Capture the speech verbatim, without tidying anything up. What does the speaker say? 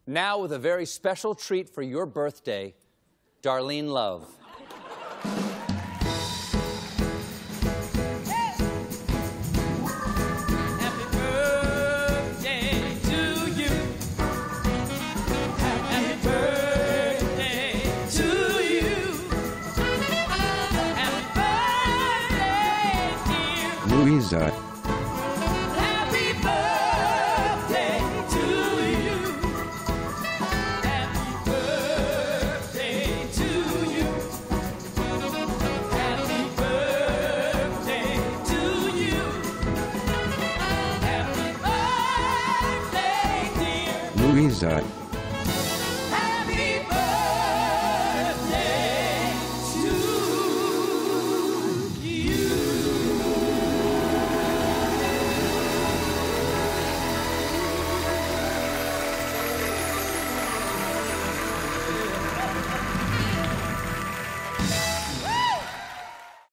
Now with a very special treat for your birthday, Darlene Love. Luiza. Happy birthday to you. Happy birthday to you. Happy birthday to you. Happy birthday, dear Luiza.